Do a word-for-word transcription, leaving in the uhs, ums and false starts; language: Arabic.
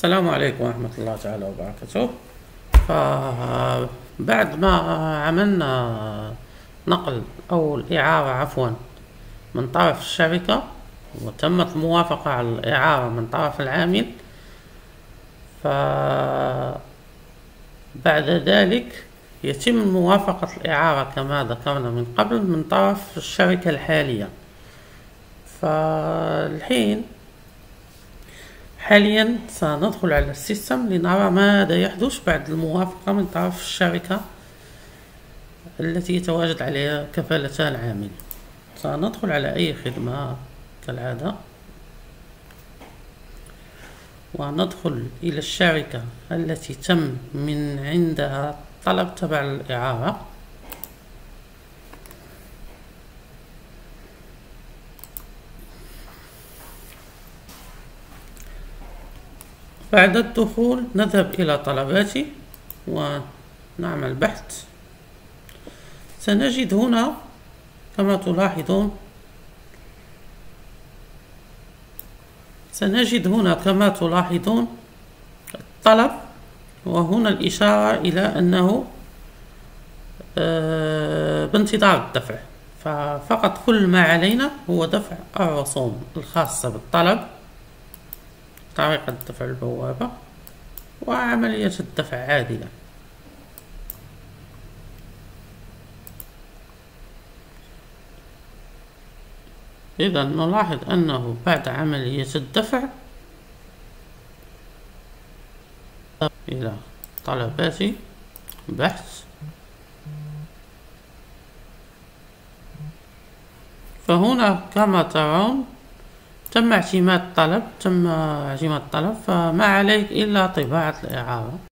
السلام عليكم ورحمة الله تعالى وبركاته. فبعد ما عملنا نقل أو الإعارة عفوا من طرف الشركة وتمت الموافقة على الإعارة من طرف العامل، فبعد ذلك يتم موافقة الإعارة كما ذكرنا من قبل من طرف الشركة الحالية. فالحين حاليا سندخل على السيستم لنرى ماذا يحدث بعد الموافقة من طرف الشركة التي يتواجد عليها كفالة العامل. سندخل على أي خدمة كالعادة وندخل إلى الشركة التي تم من عندها طلب تبع الإعارة. بعد الدخول نذهب إلى طلباتي ونعمل بحث. سنجد هنا كما تلاحظون سنجد هنا كما تلاحظون الطلب، وهنا الإشارة إلى أنه بانتظار الدفع. ففقط كل ما علينا هو دفع الرسوم الخاصة بالطلب، طريقة دفع البوابة وعملية الدفع عادلة. إذا نلاحظ أنه بعد عملية الدفع إلى طلباتي بحث، فهنا كما ترون تم اعتماد الطلب تم اعتماد الطلب فما عليك إلا طباعة الإعارة.